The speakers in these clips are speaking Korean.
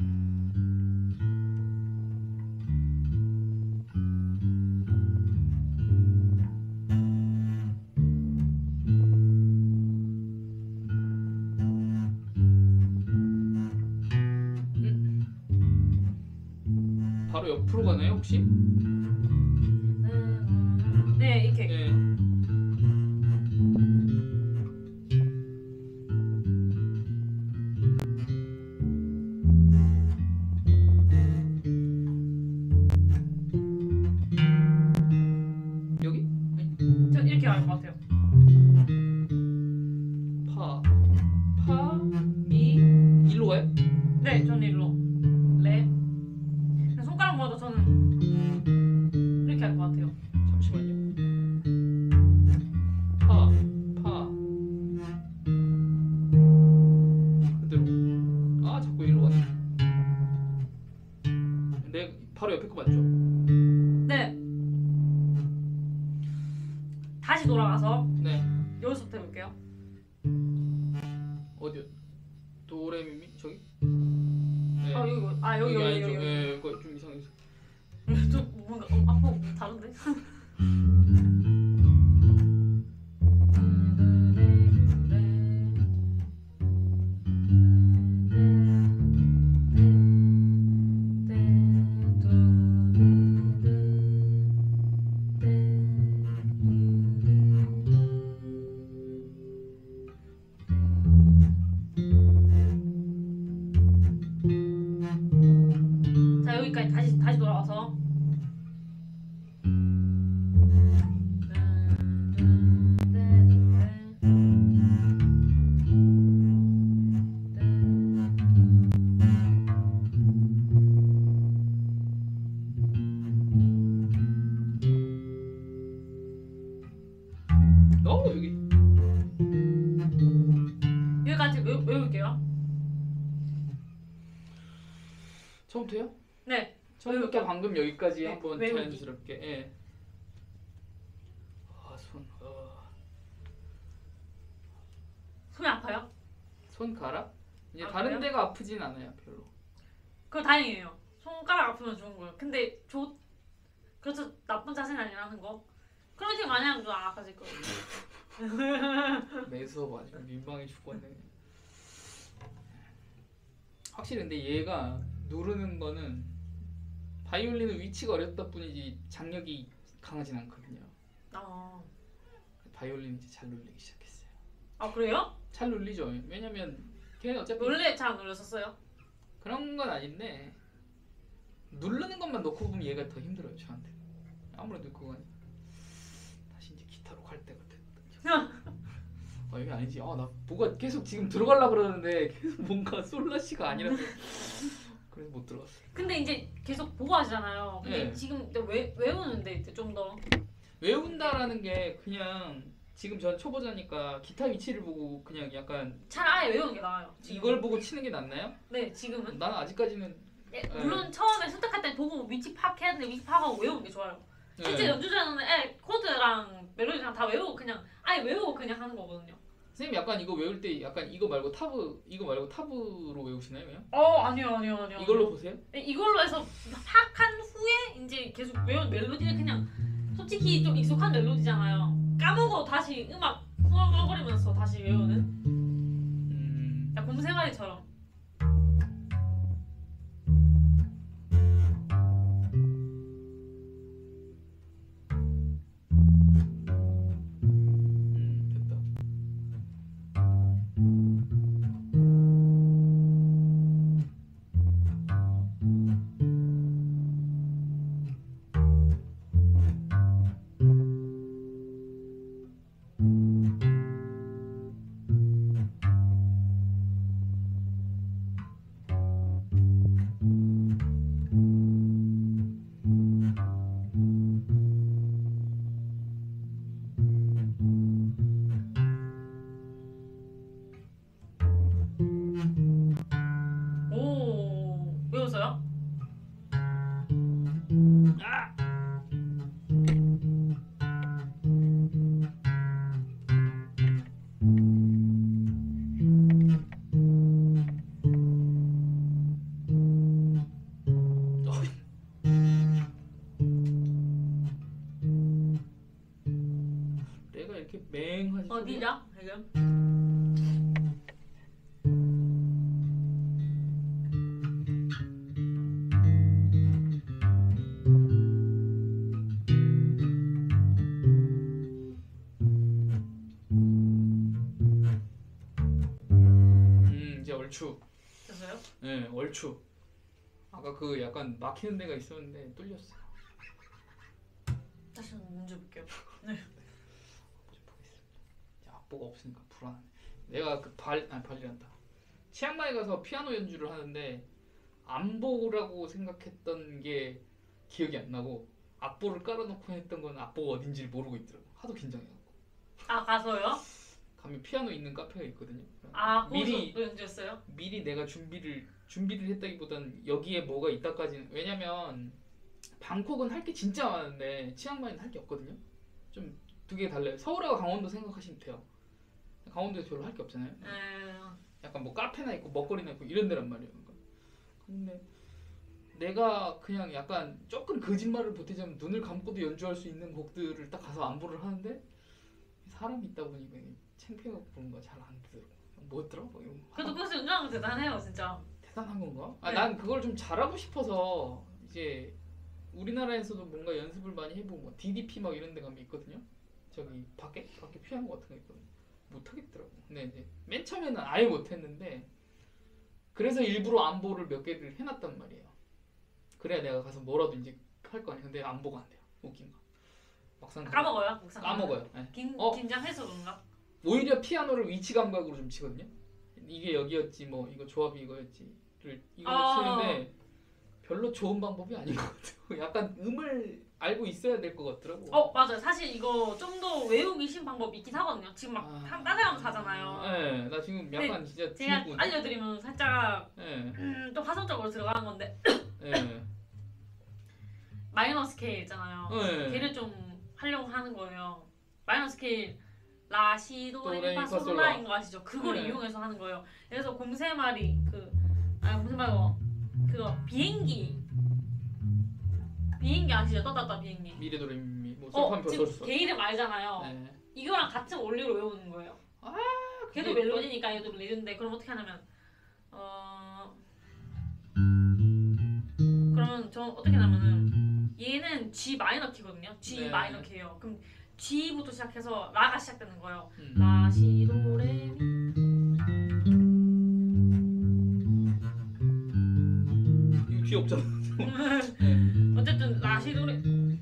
바로 옆으로 가나요 혹시? 네, 이렇게. 네. 여기? 저 이렇게 할 것 같아요. 파, 파, 미, 일로 가요? 네, 저는 일로. 레. 손가락 모아도 저는 이렇게 할 것 같아요. 잠시만요. 파, 파. 그대로. 아, 자꾸 일로 가네. 내 바로 옆에 거 맞죠? 네. 다시 돌아가서 네. 여기서부터 해볼게요. 어디요? 도레미미 저기? 네. 여기. 아니죠. 네, 이거 좀 이상해서. 좀 뭔가 앞으로 다른데? 자, 여기까지 다시 돌아와서 여기. 여기까지 외울게요. 처음부터요? 네. 처음부터 방금 여기까지 네, 한번 외우기. 자연스럽게. 예. 아, 손이 아파요? 손가락? 이제 아, 다른 그래요? 데가 아프진 않아요, 별로. 그거 다행이에요. 손가락 아프면 좋은 거예요. 근데 그렇죠. 나쁜 자세는 아니라는 거. 클렌징 많이 하면 좀 안 아파질 거예요. 매 수업 아주 민망해 죽겠네. 확실히 근데 얘가 누르는 거는 바이올린은 위치가 어렵다 뿐이지 장력이 강하진 않거든요. 바이올린 이제 잘 눌리기 시작했어요. 아, 그래요? 잘 눌리죠. 왜냐면 걔는 어차피 원래 잘 안 눌렸었어요? 그런 건 아닌데 누르는 것만 놓고 보면 얘가 더 힘들어요 저한테. 아무래도 그거 다시 이제 기타로 갈 때가 됐다. 이게 아니지. 나 뭐가 계속 지금 들어가려 그러는데 계속 뭔가 솔라시가 아니라서 그래서 못 들어갔어요. 근데 이제 계속 보고 하시잖아요. 근데 네. 지금 외우는데 이제 좀 더. 외운다라는 게 그냥 지금 전 초보자니까 기타 위치를 보고 그냥 약간 차라리 아예 외우는 게 나아요. 지금은. 이걸 보고 치는 게 낫나요? 네, 지금은. 나는 아직까지는 물론 처음에 선택할 때 보고 위치 파악해야 되는데 위치 파악하고 외우는 게 좋아요. 실제 연주자는 코드랑 멜로디랑 다 외우고 그냥 아예 외우고 그냥 하는 거거든요. 선생님 약간 이거 외울 때 약간 이거 말고 탑으로 외우시나요? 그냥? 아니요. 이걸로 보세요? 네, 이걸로 해서 파악한 후에 이제 계속 외운 멜로디는 그냥 솔직히 좀 익숙한 멜로디잖아요. 까먹어 다시 음악 흥얼흥얼거리면서 다시 외우는. 야, 곰생아리처럼. 됐다. 어디냐 지금? 이제 얼추. 됐어요? 네, 얼추. 아까 그 약간 막히는 데가 있었는데 뚫렸어요. 다시 한번 문제 볼게요. 악보가 없으니까 불안하네. 내가 그 발리란다. 치앙마이 가서 피아노 연주를 하는데 안보라고 생각했던 게 기억이 안 나고 악보를 깔아놓고 했던 건 악보가 어딘지를 모르고 있더라고. 하도 긴장해갖고. 아 가서요? 가면 피아노 있는 카페가 있거든요. 아 미리 거기서 또 연주했어요? 미리 내가 준비를 했다기보단 여기에 뭐가 있다까지는. 왜냐면 방콕은 할 게 진짜 많은데 치앙마이는 할 게 없거든요. 좀 두 개 달라요. 서울하고 강원도 생각하시면 돼요. 강원도에 별로 할 게 없잖아요. 약간 뭐 카페나 있고 먹거리나 있고 이런 데란 말이에요. 근데 내가 그냥 약간 조금 거짓말을 보태자면 눈을 감고도 연주할 수 있는 곡들을 딱 가서 안보를 하는데 사람이 있다 보니까 창피하고 그런 거 잘 안 되더라고. 뭐였더라? 뭐 이런 거. 그래도 그것이 연주하는 거 대단해요 진짜. 대단한 건가? 네. 난 그걸 좀 잘하고 싶어서 이제 우리나라에서도 뭔가 연습을 많이 해보고 뭐 DDP 막 이런 데 가면 있거든요. 저기 밖에 피아노 같은 거 있거든요. 못 하겠더라고. 근데 이제 맨 처음에는 아예 못 했는데 그래서 일부러 안보를 몇 개를 해놨단 말이에요. 그래야 내가 가서 뭐라도 이제 할 거 아니야. 근데 안보가 안 돼요. 웃긴 거. 막상 까먹어요? 목상 까먹어요. 네. 긴장해서 그런가? 오히려 피아노를 위치 감각으로 좀 치거든요. 이게 여기였지 뭐 이거 조합이 이거였지를 이거 치는데 별로 좋은 방법이 아닌 것 같아요. 약간 음을 알고 있어야 될 것 같더라고. 맞아요. 사실 이거 좀 더 외우기 쉬운 방법이 있긴 하거든요. 지금 막 따라가면서 하잖아요. 네, 나 지금 약간 진짜 제가 중국. 알려드리면 살짝 네. 좀 화성적으로 들어가는 건데 네. 마이너 스케일 있잖아요. 네. 걔를 좀 하려고 하는 거예요. 마이너 스케일 라시도 도, 레, 미, 레미파 파, 솔, 라. 솔라인 거 아시죠? 그걸 네. 이용해서 하는 거예요. 그래서 곰새말이 곰새 말고 그거 비행기 아시죠? 떠났다 비행기. 미래도레미 뭐 솔파미 지금 버섯소. 걔 이름 알잖아요. 네. 이거랑 같은 원리로 외우는 거예요. 걔도 그게 멜로디니까 얘도 멜로디인데 그럼 어떻게 하냐면 그러면 저 어떻게 하냐면은 얘는 G 마이너 키거든요. G 네. 마이너 키예요. 그럼 G부터 시작해서 라가 시작되는 거예요. 음. 라, 시, 도, 레, 미. 이거 귀엽잖아. 어쨌든 라, 시, 도, 레.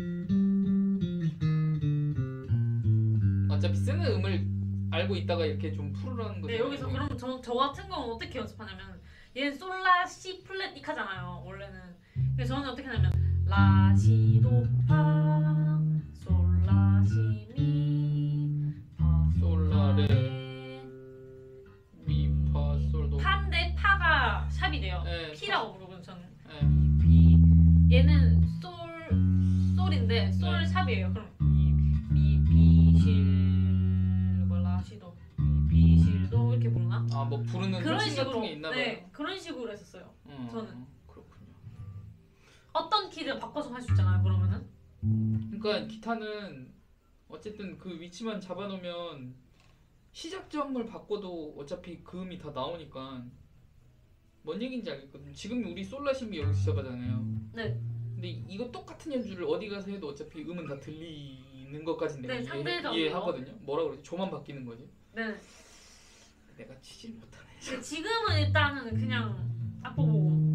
어차피 쓰는 음을 알고 있다가 이렇게 좀 풀으라는 거죠. 네, 여기서 그럼 저 같은 경우는 어떻게 연습하냐면 얘는 솔라 시 플랫 이카잖아요 원래는. 그래서 저는 어떻게 하냐면 라, 시, 도, 파, 솔, 라, 시, 미, 파, 솔, 라, 레. 미, 파, 솔, 도. 파인데 파가 샵이 돼요. 네, 피라고 부르거든요 저는. 네. 비, 얘는 솔인데 솔 네. 샵이에요. 그럼 미, 비, 실, 라, 시, 도, 비, 실, 도 이렇게 부르나? 뭐 부르는 그런 호칭 식으로 같은 게 있나 봐요. 네 그런 식으로 했었어요. 저는. 그렇군요. 어떤 키를 바꿔서 할 수 있잖아요. 그러면은 그러니까 기타는 어쨌든 그 위치만 잡아놓으면 시작점을 바꿔도 어차피 그 음이 다 나오니까 뭔 얘기인지 알겠거든요. 지금 우리 솔라시미 여기서 시작하잖아요. 네. 근데 이거 똑같은 연주를 어디 가서 해도 어차피 음은 다 들리는 것까지 내가 네, 상대적으로. 이해하거든요. 뭐라 그러지? 조만 바뀌는 거지. 네. 내가 치질 못하네. 근데 지금은 일단은 그냥 악보 보고.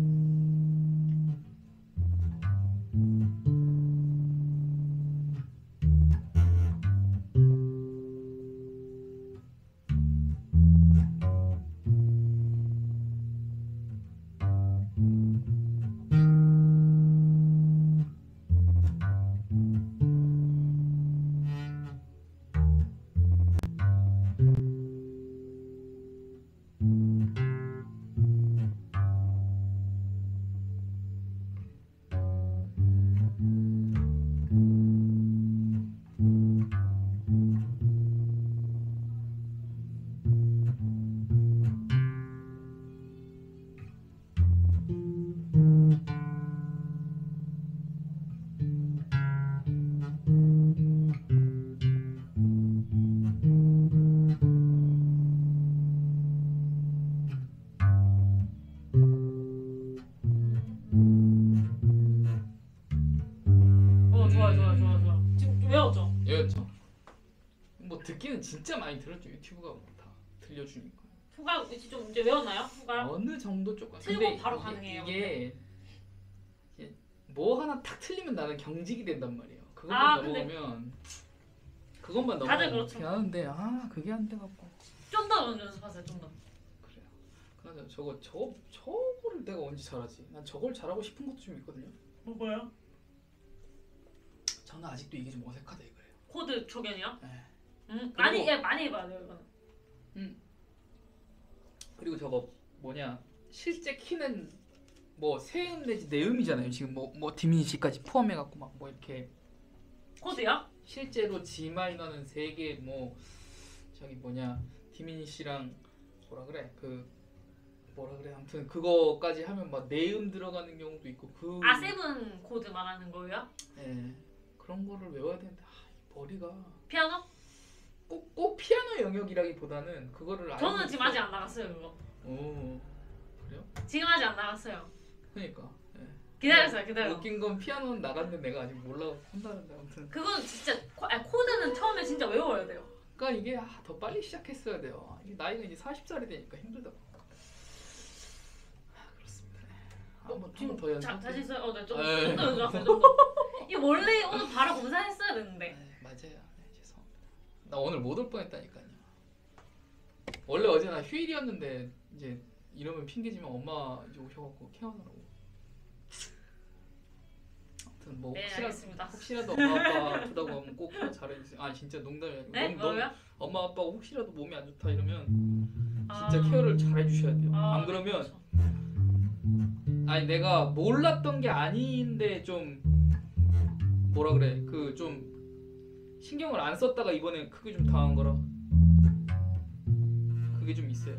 그때는 진짜 많이 들었죠. 유튜브가 뭐 다 들려주니까. 후가 좀 이제 외웠나요? 후가? 어느 정도 조금. 틀고 바로 가능해요, 이게 뭐 하나 탁 틀리면 나는 경직이 된단 말이에요. 아, 그것만 넘어오면 그것만 다들 넘어오면 그렇죠. 하는데 그게 안 돼갖고. 좀 더 연습하세요. 좀 더. 그래요. 그나저나 저거를 내가 언제 잘하지? 난 저걸 잘하고 싶은 것도 좀 있거든요. 뭐요? 저는 아직도 이게 좀 어색하다 이거예요. 코드 초견이요? 네. 많이 많이 해봐야 돼요 이거는. 그리고 저거 뭐냐 실제 키는 뭐 세음 내지 내음이잖아요. 지금 뭐 디미니시까지 포함해갖고 막 뭐 이렇게 코드요? 실제로 G 마이너는 3개 뭐 저기 뭐냐 디미니시랑 뭐라 그래 아무튼 그거까지 하면 막 내음 들어가는 경우도 있고 세븐 코드 말하는 거예요? 네, 그런 거를 외워야 되는데 이 머리가 피아노? 꼭 피아노 영역이라기보다는 그거를 저는 지금 아직 안 나갔어요 그거. 오 그래요? 지금 아직 안 나갔어요. 그러니까 기다려. 웃긴 건 피아노는 나갔는데 내가 아직 몰라 한다는데 아무튼 그건 진짜 코드는 처음에 진짜 외워야 돼요. 그러니까 이게 더 빨리 시작했어야 돼요. 이게 나이가 이제 40살이 되니까 힘들다고. 그렇습니다. 한번 더 연습. 다시 했어요. 네, 좀 에이. 더 연습하세요. 좀 더. 이거 원래 오늘 바로 검사했어야 되는데. 맞아요. 죄송합니다. 나 오늘 못 올 뻔했다니까요. 원래 어제 나 휴일이었는데 이제 이러면 핑계지만 엄마 이제 오셔갖고 케어하느라고. 아무튼 뭐 네, 알겠습니다. 혹시라도 엄마 아빠 아프다고 하면 꼭 케어 잘해주세요. 진짜 농담이 아니고 네? 뭐요? 엄마 아빠가 혹시라도 몸이 안 좋다 이러면 진짜 아. 케어를 잘해주셔야 돼요. 안 네, 그러면 그렇죠. 내가 몰랐던 게 아닌데 좀 뭐라 그래 그 좀 신경을 안 썼다가 이번에 크게 좀 당한 거라 그게 좀 있어요.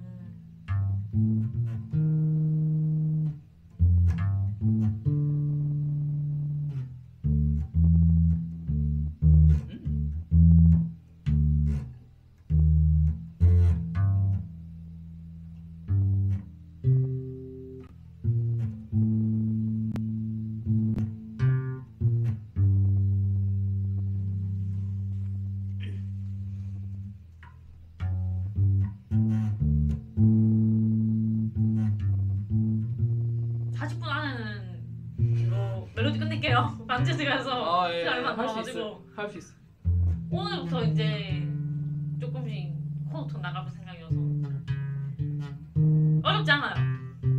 만지지 가서 예, 얼마 할 수 남아가지고 있어. 할 수 있어. 오늘부터 이제 조금씩 코드 나가볼 생각이어서 어렵지 않아요.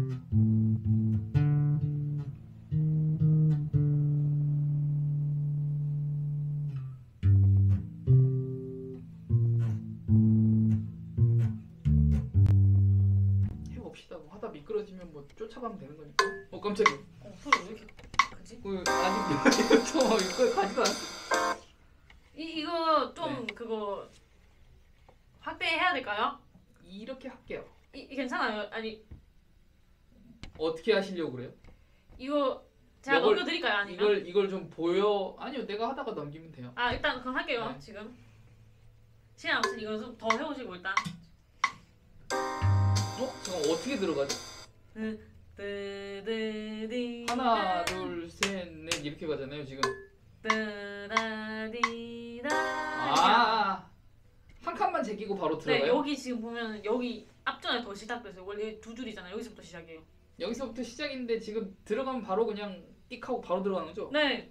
해봅시다. 뭐 하다 미끄러지면 뭐 쫓아가면 되는 거니까. 깜짝이야. 소리 왜 이렇게 크지? 아직 이거 가지도 않았어. 이거 좀 네. 그거 확대해야 될까요? 이렇게 할게요. 괜찮아요. 아니 어떻게 하시려고 그래요? 이거 제가 이걸- 넘겨드릴까요? 아니면? 이걸 좀 보여. 아니요, 내가 하다가 넘기면 돼요. 일단 그럼 할게요. 네. 지금 시간 없으니 이거 좀 더 해보시고 일단. 잠깐 어떻게 들어가죠? 뜨드디 하나, 둘, 셋, 넷 이렇게 가잖아요 지금. 뜨다디다. 한 칸만 제끼고 바로 네, 들어가요? 여기 지금 보면 여기 앞전에 더 시작됐어요. 원래 두 줄이잖아요. 여기서부터 시작해요. 여기서부터 시작인데 지금 들어가면 바로 그냥 띡 하고 바로 들어가는 거죠? 네.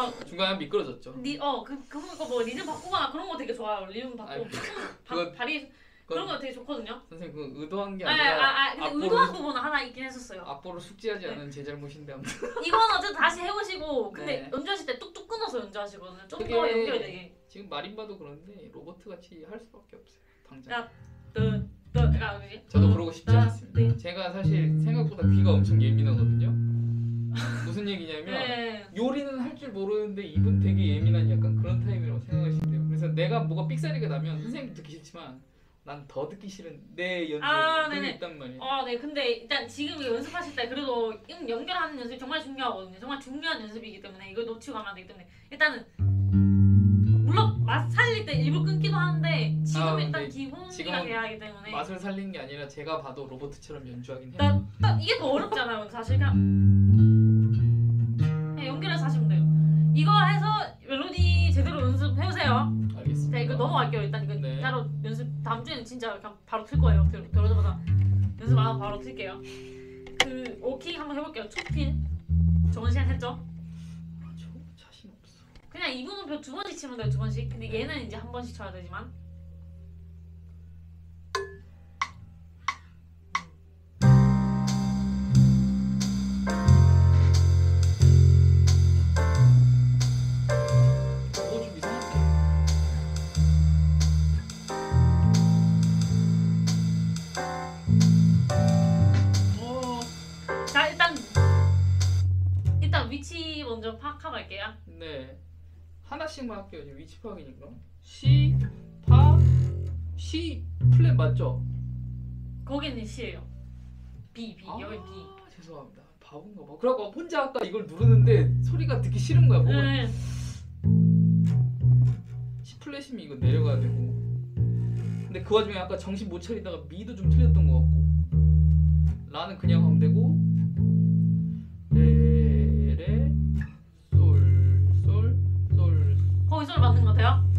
막 중간에 미끄러졌죠. 그거 뭐 리듬 바꾸거나 그런 거 되게 좋아요. 리듬 바꾸고 그거- 다리 그런 거 되게 좋거든요. 선생님 그 의도한 게 아니라 근데 앞으로- 의도한 부분은 하나 있긴 했었어요. 앞으로 숙지하지 네. 않은 제 잘못인데 아무튼. 이건 어쨌든 다시 해보시고 근데 네. 연주하실 때 뚝뚝 끊어서 연주하시거든요. 좀 더 그게- 연결되게. 지금 마림바도 그런데 로봇 같이 할 수밖에 없어요. 당장. 야, 그러니까 뭐지? 저도 그러고 싶지 않습니다. 제가 사실 생각보다 귀가 엄청 예민하거든요. 무슨 얘기냐면 네. 요리는 할 줄 모르는데 입은 되게 예민한 약간 그런 타입이라고 생각하시면 돼요. 그래서 내가 뭐가 삑사리가 나면 선생님도 듣기 싫지만 난 더 듣기 싫은 내 연주에 네네. 있단 말이에요. 네. 근데 일단 지금 이거 연습하실 때 그래도 연결하는 연습이 정말 중요하거든요. 정말 중요한 연습이기 때문에 이거 놓치고 가면 안 되기 때문에 일단은 물론 맛 살릴 때 일부 끊기도 하는데 지금 일단 근데 기본기가 지금은 돼야 하기 때문에 맛을 살린 게 아니라 제가 봐도 로봇처럼 연주하긴 해요. 딱 이게 더 어렵잖아요. 사실 그냥 연결해서 하시면 돼요. 이거 해서 멜로디 제대로 연습해보세요. 알겠습니다. 자 이거 넘어갈게요. 일단 이거 네. 따로 연습 다음 주에는 진짜 그냥 바로 틀 거예요. 들어오자마자 연습 안 하고 바로 틀게요. 그 오케이 한번 해볼게요. 초핀 정원 시간 했죠? 저 자신 없어. 그냥 2분음표 2번씩 치면 돼요. 2번씩. 근데 얘는 이제 한 번씩 쳐야 되지만 좀 이상한데. 자 일단 위치 먼저 파악하고 갈게요. 네. 하나씩만 할게요. 지금 위치 파악이니까. C, 파, C 플랫 맞죠? 거기는 C예요. B 여기 B. 죄송합니다. 바본가 봐. 그래갖고 혼자 아까 이걸 누르는데 소리가 듣기 싫은 거야. 뭔가 네. C 플랫이면 이거 내려가야 되고. 근데 그 와중에 아까 정신 못 차리다가 미도 좀 틀렸던 것 같고. 라는 그냥 하면 되고. 레, 솔. 거기 소리 맞는 거 같아요?